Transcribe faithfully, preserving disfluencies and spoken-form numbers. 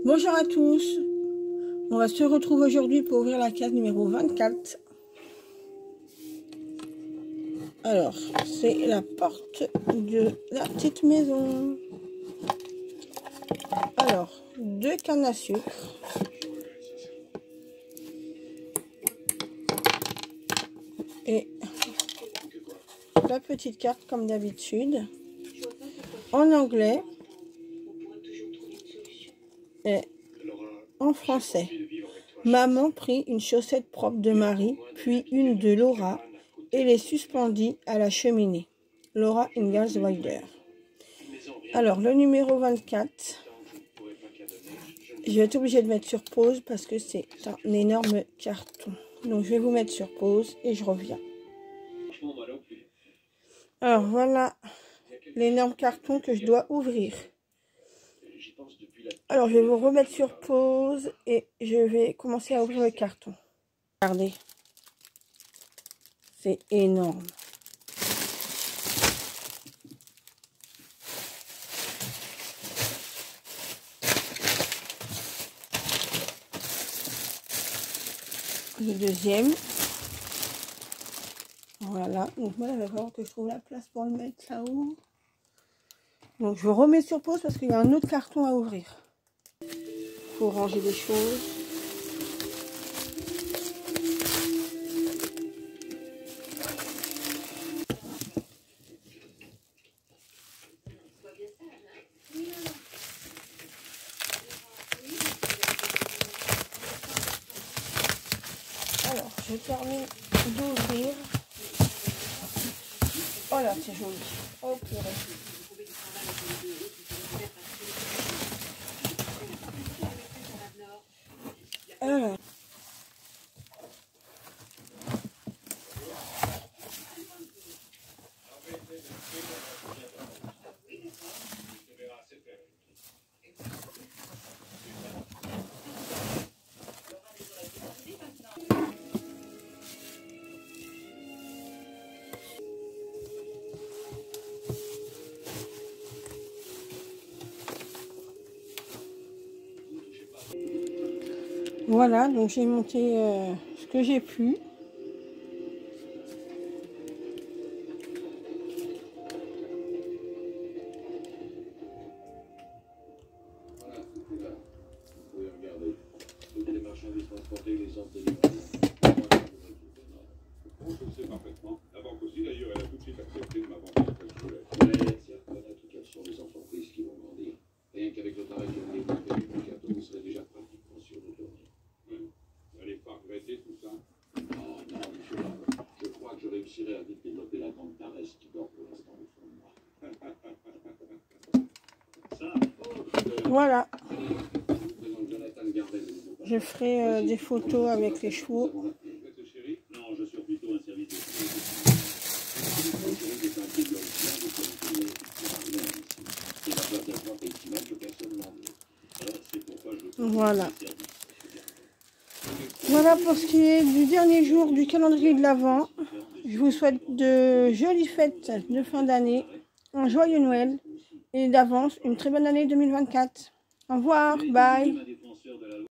Bonjour à tous, on va se retrouver aujourd'hui pour ouvrir la case numéro vingt-quatre. Alors, c'est la porte de la petite maison. Alors, deux cannes à sucre. Et la petite carte comme d'habitude, en anglais et en français. Maman prit une chaussette propre de Marie, puis une de Laura, et les suspendit à la cheminée. Laura Ingalls-Wilder. Alors, le numéro vingt-quatre, je vais être obligée de mettre sur pause parce que c'est un énorme carton. Donc, je vais vous mettre sur pause et je reviens. Alors, voilà l'énorme carton que je dois ouvrir. Alors, je vais vous remettre sur pause et je vais commencer à ouvrir le carton. Regardez. C'est énorme. Le deuxième. Voilà. Donc, moi, il va falloir que je trouve la place pour le mettre là-haut. Donc, je remets sur pause parce qu'il y a un autre carton à ouvrir. Il faut ranger des choses. Alors, je termine d'ouvrir. Oh là, c'est joli. Oh purée. Alors. Voilà, donc j'ai monté euh, ce que j'ai pu. Voilà. Je ferai euh, des photos avec les chevaux. Voilà. Voilà pour ce qui est du dernier jour du calendrier de l'Avent. Je vous souhaite de jolies fêtes de fin d'année, un joyeux Noël et d'avance une très bonne année deux mille vingt-quatre. Au revoir, bye.